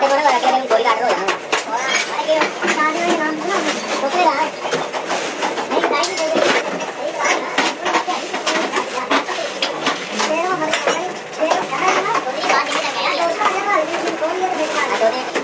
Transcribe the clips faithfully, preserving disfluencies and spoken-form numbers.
देखो ना लड़के ने गोली काट रहा है और अरे के शादी में नाम सुना दूसरे रहा है नहीं दाई नहीं दे तेरे हमारे तेरे कहां है ना गोली बात नहीं लगा यार उसका जगह गोली तो भेजना है दो दे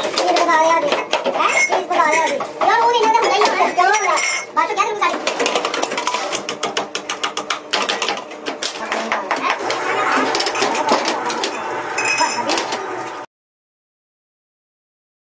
यार वो नहीं ना बताइए चलो बात तो क्या करूं सारी